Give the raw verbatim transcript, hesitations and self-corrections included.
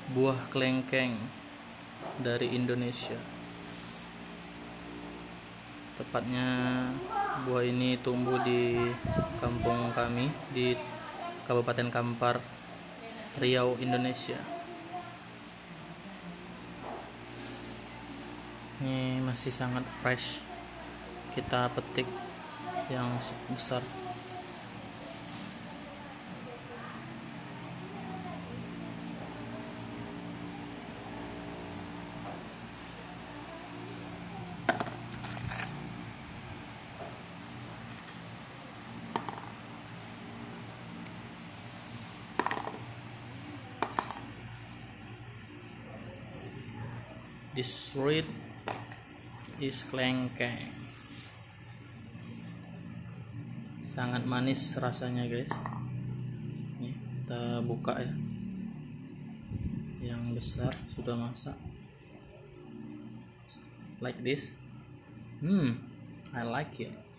buah kelengkeng dari Indonesia. Tepatnya buah ini tumbuh di kampung kami di Kabupaten Kampar, Riau, Indonesia. Ini masih sangat fresh, kita petik yang besar. This fruit is kelengkeng. Sangat manis rasanya, guys. Nih, kita buka ya. Yang besar sudah masak. Like this. Hmm, I like it.